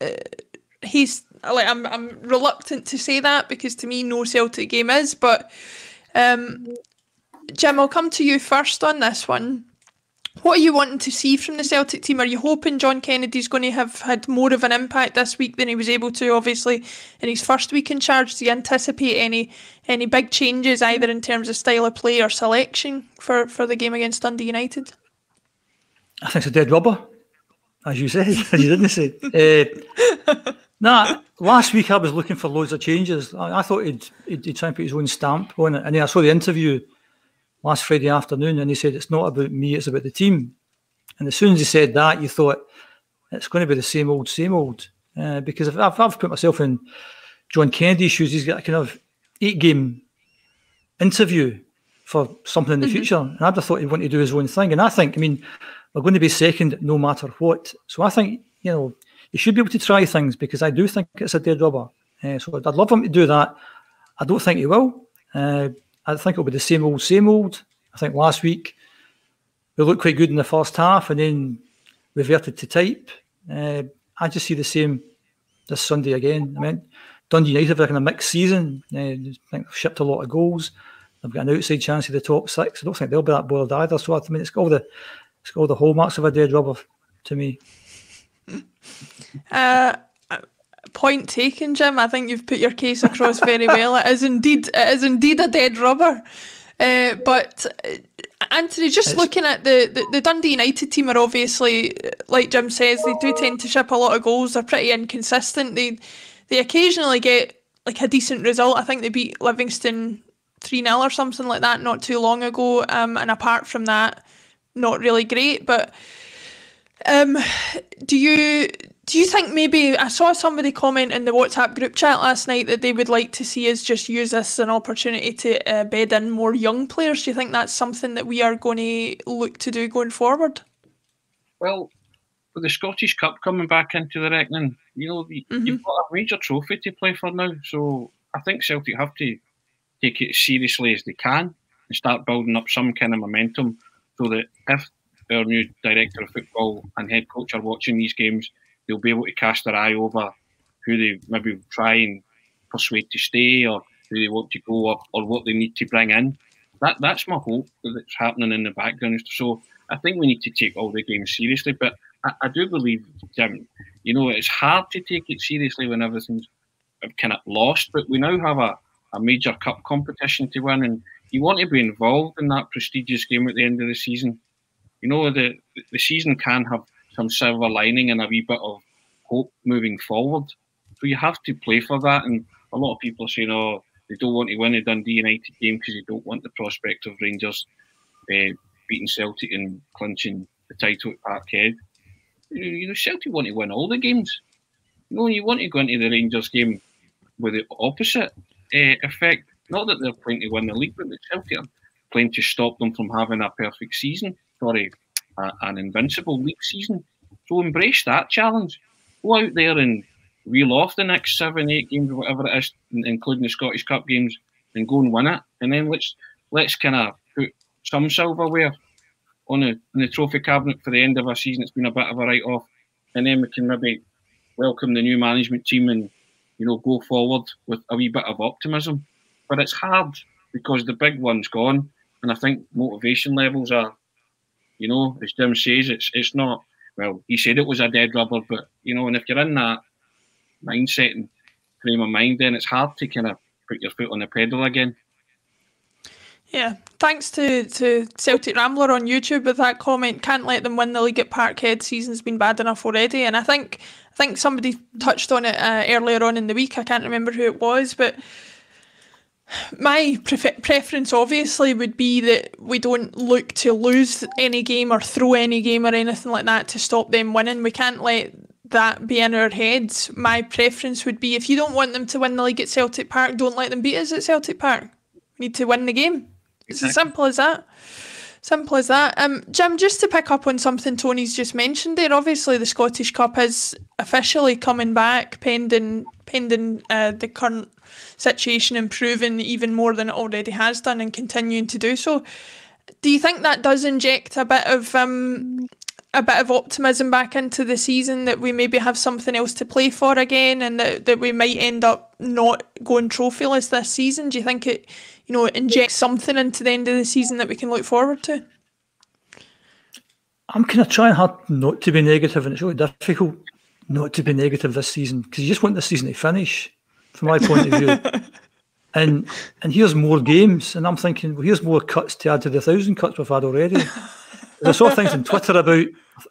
reluctant to say that because to me no Celtic game is. But Jim, I'll come to you first on this one. What are you wanting to see from the Celtic team? Are you hoping John Kennedy's going to have had more of an impact this week than he was able to, obviously, in his first week in charge? Do you anticipate any big changes, either in terms of style of play or selection for the game against Dundee United? I think it's a dead rubber, as you said, as you didn't say. Last week I was looking for loads of changes. I thought he'd try and put his own stamp on it. And then I saw the interview last Friday afternoon, and he said, it's not about me, it's about the team. And as soon as he said that, you thought, it's going to be the same old, because if I've put myself in John Kennedy's shoes, he's got a kind of 8-game interview for something in the future. And I'd have thought he'd want to do his own thing. And I think, we're going to be second no matter what. So I think, you should be able to try things, because I do think it's a dead rubber. So I'd love him to do that. I don't think he will. I think it'll be the same old. I think last week we looked quite good in the first half and then reverted to type. I just see the same this Sunday again. Dundee United have a mixed season. I think they've shipped a lot of goals. They've got an outside chance of the top 6. I don't think they'll be that bothered either. So it's got all the hallmarks of a dead rubber to me. Point taken, Jim. I think you've put your case across very well. It is indeed a dead rubber. But Anthony, looking at the Dundee United team are obviously, like Jim says, they do tend to ship a lot of goals. They're pretty inconsistent. They occasionally get like a decent result. I think they beat Livingston 3-0 or something like that not too long ago. And apart from that, not really great. But do you think maybe, I saw somebody comment in the WhatsApp group chat last night that they would like to see us just use this as an opportunity to bed in more young players. Do you think that's something that we are going to look to do going forward? Well, with the Scottish Cup coming back into the reckoning, you've got a major trophy to play for now. So I think Celtic have to take it as seriously as they can and start building up some kind of momentum so that if our new director of football and head coach are watching these games, they'll be able to cast their eye over who they maybe try and persuade to stay or who they want to go or what they need to bring in. That's my hope that's happening in the background. So I think we need to take all the games seriously. But I do believe, Jim, it's hard to take it seriously when everything's kind of lost. But we now have a major cup competition to win, and you want to be involved in that prestigious game at the end of the season. The season can have some silver lining and a wee bit of hope moving forward. So you have to play for that. And a lot of people are saying, they don't want to win a Dundee United game because they don't want the prospect of Rangers beating Celtic and clinching the title at Parkhead. Celtic want to win all the games. You want to go into the Rangers game with the opposite effect. Not that they're playing to win the league, but the Celtic are playing to stop them from having a perfect season. Sorry, an invincible league season. So embrace that challenge. Go out there and reel off the next 7, 8 games or whatever it is, including the Scottish Cup games, and go and win it. And then let's kind of put some silverware on the trophy cabinet for the end of our season. It's been a bit of a write-off. And then we can maybe welcome the new management team and, go forward with a wee bit of optimism. But it's hard because the big one's gone. And I think motivation levels are, as Jim says, it's not, well, he said it was a dead rubber, but, and if you're in that mindset and frame of mind, then it's hard to kind of put your foot on the pedal again. Yeah, thanks to Celtic Rambler on YouTube with that comment. Can't let them win the league at Parkhead. Season's been bad enough already. And I think somebody touched on it earlier on in the week. I can't remember who it was, but my preference obviously would be that we don't look to lose any game or throw any game or anything like that to stop them winning. We can't let that be in our heads. My preference would be, if you don't want them to win the league at Celtic Park, don't let them beat us at Celtic Park. We need to win the game. It's as simple as that. Simple as that. Jim, just to pick up on something Tony's just mentioned there, obviously the Scottish Cup is officially coming back, pending the current situation improving even more than it already has done and continuing to do so. Do you think that does inject a bit of optimism back into the season, that we maybe have something else to play for again, and that we might end up not going trophyless this season? Do you think it injects something into the end of the season that we can look forward to? I'm kind of trying hard not to be negative, and it's really difficult not to be negative this season, because you just want this season to finish, from my point of view. And here's more games, and I'm thinking, well, here's more cuts to add to the 1,000 cuts we've had already. I saw things on Twitter about,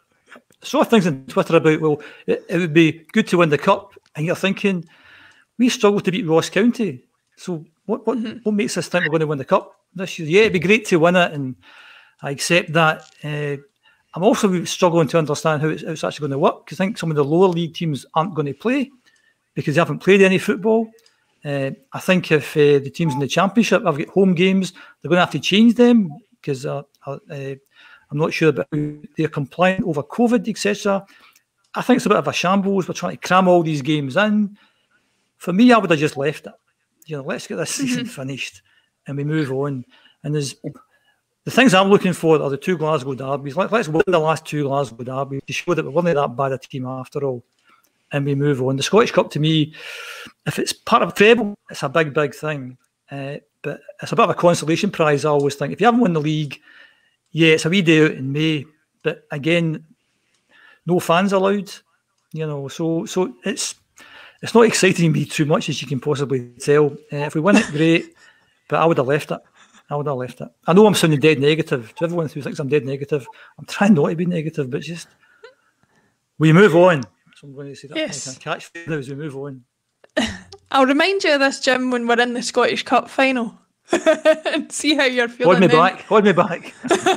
well, it would be good to win the cup, and you're thinking, we struggled to beat Ross County, so what makes us think we're going to win the cup this year? Yeah, it'd be great to win it, and I accept that. I'm also struggling to understand how it's actually going to work, because I think some of the lower league teams aren't going to play because they haven't played any football. I think if the teams in the Championship have got home games, they're going to have to change them, because I'm not sure about how they're compliant over COVID, etc. I think it's a bit of a shambles. We're trying to cram all these games in. For me, I would have just left it. Let's get this season finished and we move on. And there's the things I'm looking for are the 2 Glasgow derbies. Let's win the last 2 Glasgow derbies to show that we're not that bad a team after all. And we move on. The Scottish Cup, to me, if it's part of a treble, it's a big, big thing. But it's a bit of a consolation prize, I always think. If you haven't won the league, yeah, it's a wee day out in May. But again, no fans allowed. So it's not exciting me too much, as you can possibly tell. If we win it, great. But I would have left it. I know I'm sounding dead negative. To everyone who thinks I'm dead negative, I'm trying not to be negative, but just we move on. So I'm going to say that. Yes. Catch now as we move on. I'll remind you of this, Jim, when we're in the Scottish Cup final and see how you're feeling. Hold me back.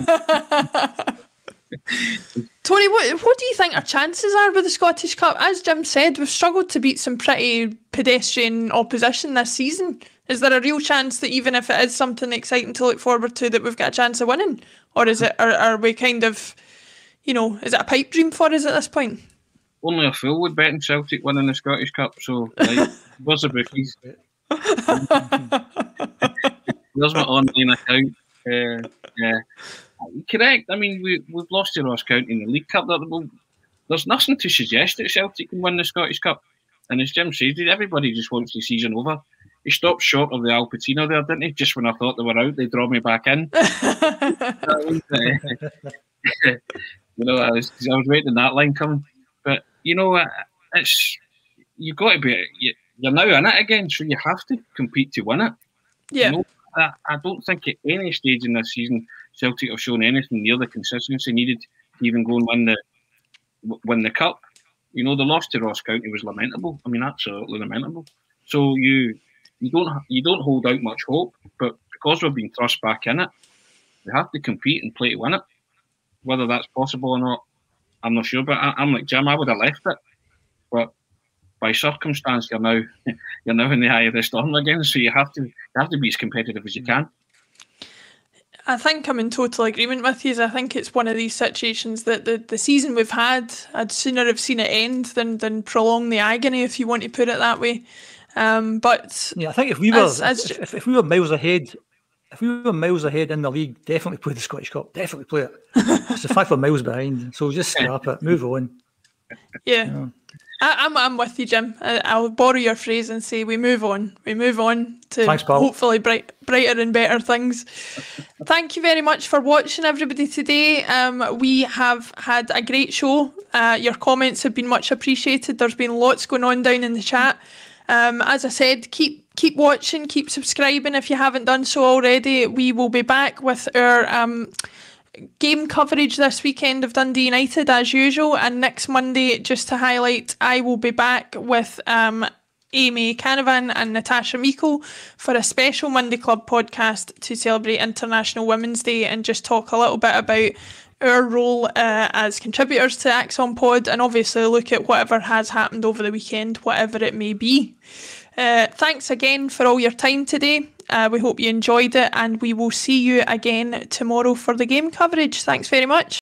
Tony, what do you think our chances are with the Scottish Cup? As Jim said, we've struggled to beat some pretty pedestrian opposition this season. Is there a real chance that, even if it is something exciting to look forward to, that we've got a chance of winning? Or is it, are we kind of, is it a pipe dream for us at this point? Only a fool would bet on Celtic winning the Scottish Cup, so where's the bookies? There's my online account. Yeah. Correct. I mean, we've lost to Ross County in the League Cup. There's nothing to suggest that Celtic can win the Scottish Cup. And as Jim says, everybody just wants the season over. He stopped short of the Al Pacino there, didn't he? Just when I thought they were out, they draw me back in. I was waiting that line coming. But, it's you've got to be... You're now in it again, so you have to compete to win it. Yeah. I don't think at any stage in this season Celtic have shown anything near the consistency needed to even go and win the cup. The loss to Ross County was lamentable. I mean, absolutely lamentable. So you don't hold out much hope, but because we've been thrust back in it, we have to compete and play to win it. Whether that's possible or not, I'm not sure. But I'm like Jim, I would have left it, but by circumstance, you're now in the eye of the storm again. So you have to be as competitive as you can. I think I'm in total agreement with you. I think it's one of these situations that the season we've had, I'd sooner have seen it end than prolong the agony, if you want to put it that way. But yeah, I think if we were if we were miles ahead, in the league, definitely play the Scottish Cup. Definitely play it. It's the fact we're miles behind, so just scrap it, move on. Yeah. You know. I'm with you, Jim. I'll borrow your phrase and say we move on. We move on to hopefully brighter and better things. Thank you very much for watching, everybody, today. We have had a great show. Your comments have been much appreciated. There's been lots going on down in the chat. As I said, keep watching, keep subscribing if you haven't done so already. We will be back with our game coverage this weekend of Dundee United as usual, and next Monday, just to highlight, I will be back with Amy Canavan and Natasha Meikle for a special Monday Club podcast to celebrate International Women's Day and just talk a little bit about our role as contributors to Axon Pod, and obviously look at whatever has happened over the weekend, whatever it may be. Thanks again for all your time today. We hope you enjoyed it, and we will see you again tomorrow for the game coverage. Thanks very much.